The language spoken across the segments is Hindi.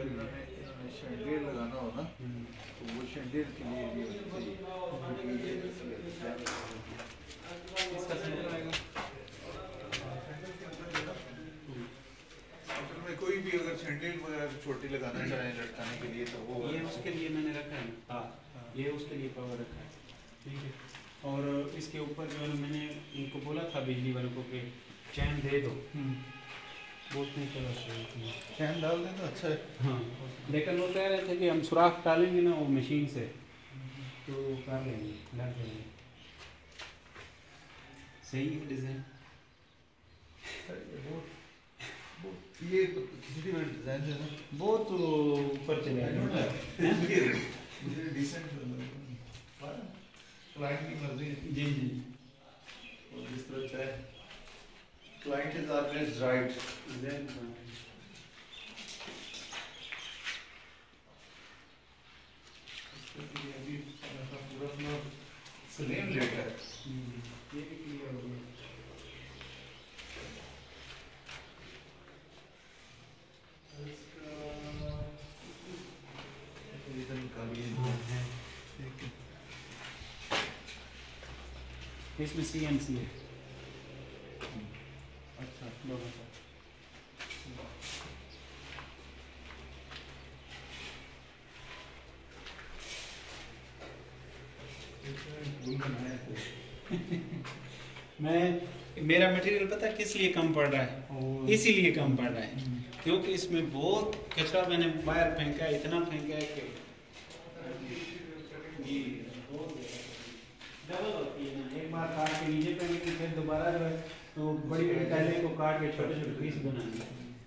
इन्होंने शैंडियर लगाना हो ना तो वो शैंडियर के लिए भी इसका सेंटर आएगा कोई भी अगर शैंडियर वगैरह छोटी लगाना चाहे लटकाने के लिए तो वो ये उसके लिए मैंने रखा है। हाँ, ये उसके लिए कवर रखा है, ठीक है। और इसके ऊपर जो है मैंने इनको बोला था बिजली वालों को कि चैन दे दो, बहुत नहीं चला चैन डाल दें तो अच्छा है। हाँ, लेकिन वो कह रहे थे कि हम सुराख डालेंगे ना वो मशीन से तो कर लेंगे, लग जाएंगे। सही है डिज़ाइन। ये किसी भी डिज़ाइन से ना बहुत ऊपर चले गए मुझे डिसेंट क्लाइंट की मर्जी है। जी जी, और जिस तरह चाहे क्लाइंट इज ऑलवेज राइट। अभी पूरा अपना स्लेम लेट है। ये भी क्लियर हो गया। इसमें CNC है। अच्छा, दोनों का। मेरा मटेरियल पता है किस लिए कम पड़ रहा है? इसीलिए कम पड़ रहा है क्योंकि इसमें बहुत कचरा मैंने बाहर फेंका है, इतना फेंका है कि डबल होती है ना। एक बार काट के नीचे फेंकेंगे फिर दोबारा जो है तो बड़ी बड़ी टाइलें को काट के छोटे छोटे पीस बनाएंगे।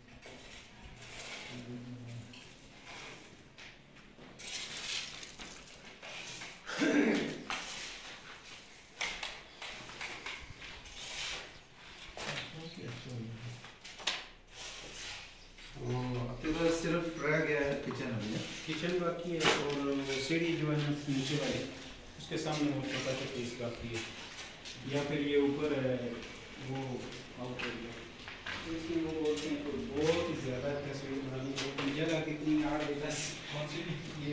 सिर्फ रह गया है किचन अभी। किचन बाकी है और सीढ़ी जो है ना नीचे वाली उसके सामने वो छोटा सा पीस बाकी है, या फिर ये ऊपर है वो आउट हो गया। तो इसमें वो बोलते हैं तो बहुत ही ज़्यादा तस्वीर बनानी होती है। जगह कितनी 8 10 ये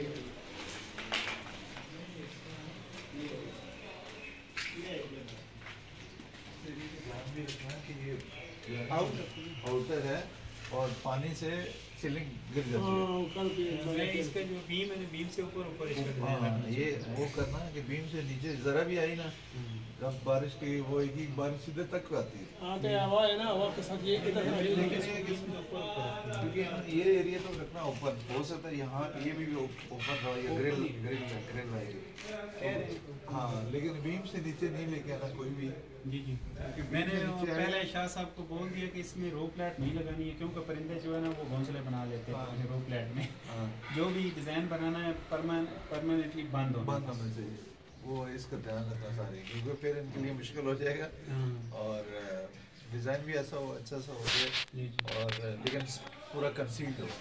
आउटर है और पानी से सीलिंग गिर जाती है। इसका जो बीम है ना बीम से ऊपर ऊपर इसका ये वो करना है कि बीम से नीचे जरा भी आई ना जब बारिश की वो एक ही बारिश सीधे तक आती है। हवा है ना, हवा के साथ ये इधर क्योंकि ये एरिया तो रखना ऊपर हो सकता है, यहाँ ये भी ऊपर रहा या ग्रिल ग्रिल ग्रिल आएगी। हाँ, लेकिन बीम से नीचे नहीं लेके आना कोई भी। जी जी, मैंने पहले शाह साहब को बोल दिया कि इसमें रो प्लेट नहीं लगानी है क्योंकि परिंदे जो है ना वो घोंसले बना लेते हैं रो प्लेट में। जो भी डिज़ाइन बनाना है परमानेंटली बंद होना चाहिए। वो इसका ध्यान रखना सारे, क्योंकि फिर इनके लिए मुश्किल हो जाएगा और डिज़ाइन भी ऐसा हो अच्छा सा हो जाए और लेकिन पूरा कंसील्ड हो।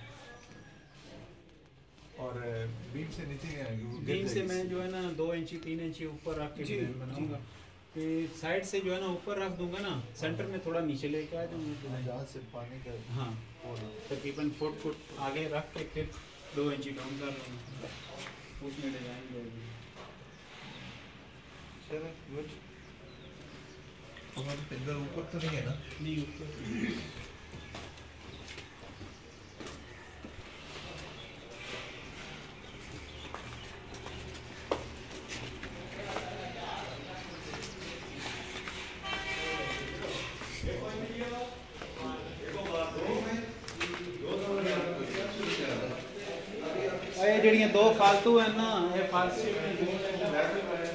और बीम से नीचे बीम से मैं जो है ना 2 इंची 3 इंची ऊपर रख के डिज़ाइन बनाऊंगा। साइड से जो है ना ऊपर रख दूंगा ना, सेंटर में थोड़ा नीचे लेके आ जाऊंगा जहाँ से पानी का। हाँ, तकरीबन फुट आगे रख के फिर 2 इंची डाउन कर दूंगा, उसमें डिज़ाइन जाएगी। चलो गुड। हमारे पिंजर ऊपर तो नहीं है ना? नहीं ऊपर। ये जड़ियाँ 2 फालतू है ना, ये फालतू